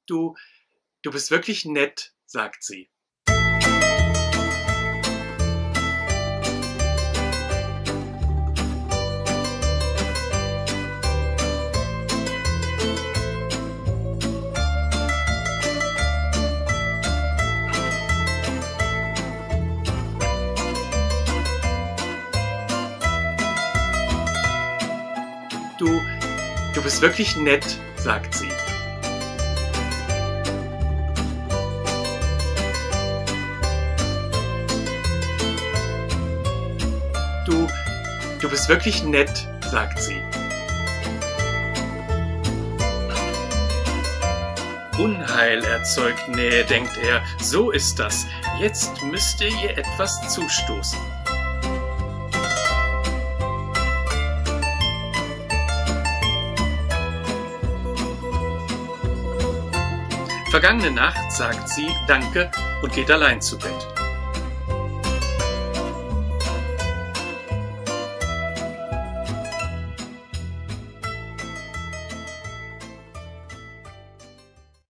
Du, du bist wirklich nett, sagt sie. Du bist wirklich nett, sagt sie. Du bist wirklich nett, sagt sie. Unheil erzeugt Nähe, denkt er. So ist das. Jetzt müsste ihr etwas zustoßen. Vergangene Nacht sagt sie Danke und geht allein zu Bett.